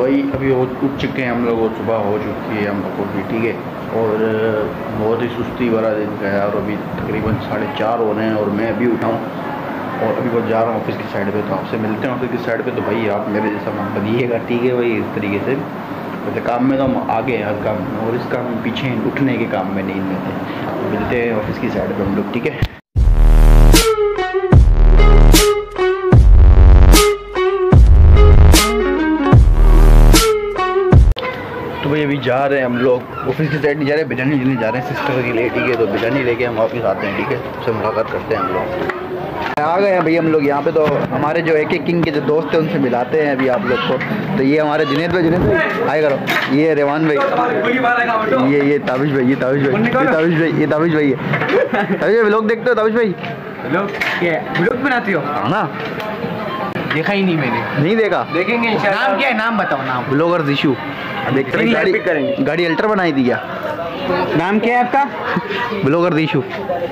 वही अभी उठ चुके हैं हम लोग और सुबह हो चुकी है हम लोगों की, ठीक है। और बहुत ही सुस्ती भरा दिन गया और अभी तकरीबन 4:30 हो रहे हैं और मैं अभी उठाऊँ और अभी वो जा रहा हूँ ऑफिस की साइड पे। तो आपसे मिलते हैं ऑफिस की साइड पे। तो भाई आप मेरे जैसा मत बनिएगा, ठीक है भाई। इस तरीके से वैसे काम में तो हम आगे हैं हर काम में, और इस काम में पीछे उठने के काम में नींद में थे। तो मिलते हैं ऑफिस की साइड पे हम लोग, ठीक है। तो भाई अभी जा रहे हैं हम लोग ऑफिस की साइड, नहीं जा रहे, बिरयानी लेने जा रहे हैं सिस्टर के लिए, ठीक है। तो बिरयानी लेके हम वापस आते हैं, ठीक है। उससे मुलाकात करते हैं हम लोग। आ गए हैं भाई हम लोग यहाँ पे। तो हमारे जो एक किंग के जो दोस्त हैं उनसे मिलाते हैं अभी आप लोग को। तो ये हमारे जुनेद भाई आए करो, ये रेवान भाई, ये ताबिश भाई, ये ताबिश भाई, ये ताबिश भाई है। व्लॉग देखते हो ताबिश भाई? व्लॉग बनाती हो? हाँ ना, देखा ही नहीं मैंने। नहीं देखा? देखेंगे इंशाल्लाह। नाम क्या है, नाम बताओ नाम। ब्लॉगर दिशु। देखते हैं गाड़ी अल्टर बनाई थी क्या? नाम क्या है आपका? ब्लॉगर दिशु।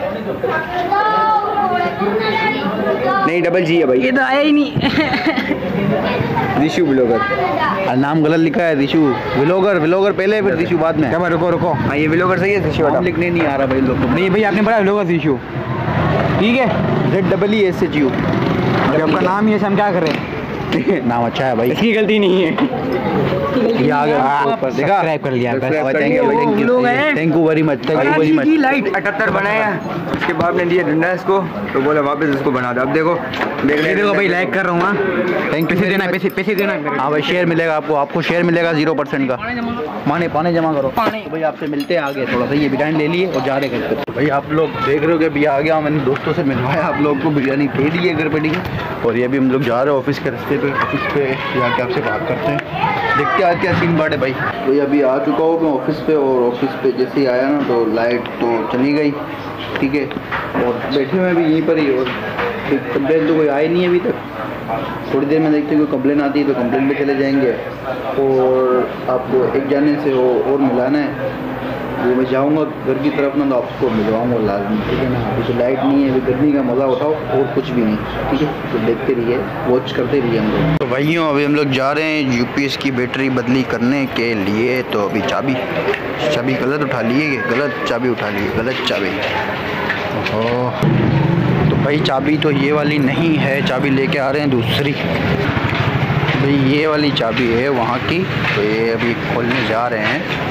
नहीं डबल जी है भाई। ये तो आया ही नहीं। दिशु ब्लॉगर। नाम गलत लिखा है, दिशु व्लॉगर पहले फिर दिशु बाद में। क्या रुको हाँ ये ब्लॉगर सही है, दिशु नाम लिखने नहीं आ रहा भाई लोग को। नहीं भाई आपने पढ़ा ब्लॉगर दिशु, ठीक है। ZEESHU। आपका नाम ही है, हम क्या करें। नाम अच्छा है भाई, इसकी गलती नहीं है। ये आ गया ऊपर, देखा? सब्सक्राइब कर लिया। Thank you very much. Light 78 बनाया, उसके बाद ने दिया डंडा इसको, तो बोला वापस इसको बना दो। अब देखो देखो भाई लाइक कर रहा हूँ। Thank you. पैसे देना, पैसे देना। हाँ भाई शेयर मिलेगा आपको शेयर मिलेगा 0% का। पानी जमा करो। तो भाई आपसे मिलते हैं आगे थोड़ा सा। ये बिरयानी ले लिए और जा रहे घर पे। तो भाई आप लोग देख रहे हो कि अभी आ गया, मैंने दोस्तों से मिलवाया, आप लोग को बिरयानी दे दी है घर पे, ठीक है। और ये अभी हम लोग जा रहे हैं ऑफिस के रास्ते पे। ऑफिस पे जाके आपसे बात करते हैं, देखते हैं आज क्या सीन बात है भाई। तो अभी आ चुका हूँ मैं ऑफिस पे, और ऑफिस पे जैसे ही आया ना तो लाइट तो चली गई, ठीक है। और बैठे हुए भी यहीं पर ही, और कंप्लेन तो कोई आए नहीं है अभी तक। थोड़ी देर में देखते हैं कोई कंप्लेन आती है तो कंप्लेन पे चले जाएंगे। और आपको एक जाने से और मिलाना है, वो मैं जाऊँगा घर की तरफ ना, तो आपको मिलवाऊँगा लाजमी, ठीक है ना। अभी तो लाइट नहीं है, अभी गर्मी का मज़ा उठाओ और कुछ भी नहीं, ठीक है। तो देखते रहिए, वॉच करते रहिए हम लोग। तो भाइयों अभी हम लोग जा रहे हैं UPS की बैटरी बदली करने के लिए। तो अभी चाबी गलत उठा लिए, गलत चाबी उठा लिए, गलत चाबी। ओह, तो भाई चाबी तो ये वाली नहीं है, चाबी लेके आ रहे हैं दूसरी। भाई ये वाली चाबी है वहाँ की, तो ये अभी खोलने जा रहे हैं।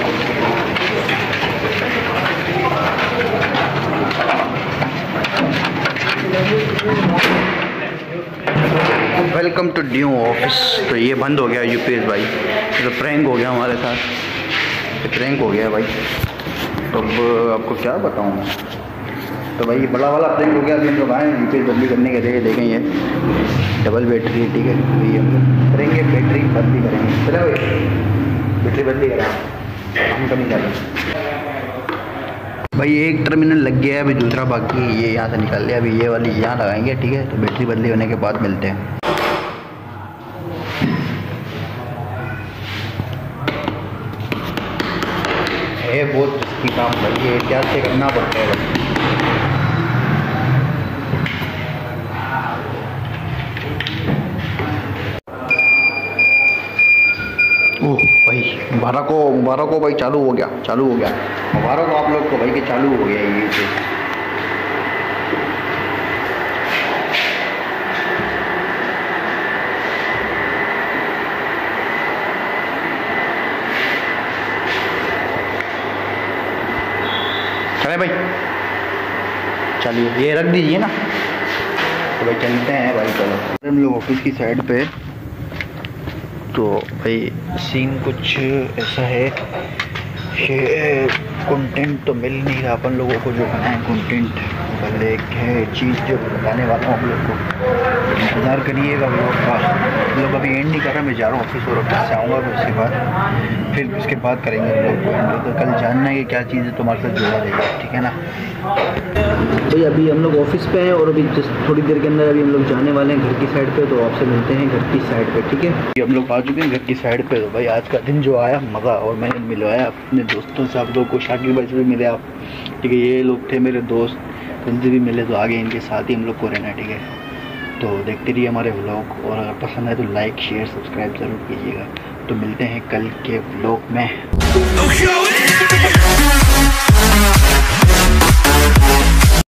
Welcome to new office. तो ये बंद हो गया UPS भाई, तो प्रैंक हो गया हमारे साथ, प्रैंक हो गया भाई। तो अब आपको क्या बताऊँ मैं। तो भाई बड़ा वाला प्रैंक हो गया। अभी हम लोग आए UPS बदली करने के लिए, देखें ये डबल बैटरी, ठीक है। तो ये हम लोग करेंगे, बैटरी बदली करेंगे। चलो भाई बैटरी बदली करें, हम कभी करें भाई। एक टर्मिनल लग गया है, अभी दूसरा बाकी है, ये यहाँ से निकल लिया। अभी ये वाली यहाँ लगाएंगे, ठीक है। तो बैटरी बदली होने के बाद मिलते हैं। ये बहुत रिस्की काम भाई, ये क्या से करना पड़ता है भाई। ओह भाई मुबारक हो भाई, चालू हो गया। मुबारक हो आप लोग को भाई कि चालू हो गया ये से। चले भाई चलिए, ये रख दीजिए ना। तो भाई चलते हैं भाई, चलो हम लोग ऑफिस की साइड पे। तो भाई सीन कुछ ऐसा है कि कंटेंट तो मिल नहीं रहा अपन लोगों को, जो बनाए कंटेंट। पहले एक है चीज़ जो बताने वाला हूँ आप लोग को, इंतज़ार करिएगा लोग का। लोग अभी एंड नहीं कर रहा, मैं जा रहा हूँ ऑफिस, और ऑफिस से आऊँगा फिर उसके बाद करेंगे हम लोग को। तो कल जानना है कि क्या चीज़ है तुम्हारे साथ जोड़ा रहेगा, ठीक है ना भाई। अभी हम लोग ऑफिस पे हैं और अभी जस्ट थोड़ी देर के अंदर अभी हम लोग जाने वाले हैं घर की साइड पे। तो आपसे मिलते हैं घर की साइड पे, ठीक है। हम लोग आ चुके हैं घर की साइड पे। तो भाई आज का दिन जो आया मज़ा, और मैंने मिलवाया अपने दोस्तों से। आप लोग को शाकिर भाई से भी मिले आप, ठीक है। ये लोग थे मेरे दोस्त, उनसे भी मिले। तो आगे इनके साथ ही हम लोग को रहना है, ठीक है। तो देखते रहिए हमारे व्लॉग, और अगर पसंद है तो लाइक शेयर सब्सक्राइब ज़रूर कीजिएगा। तो मिलते हैं कल के व्लॉग में।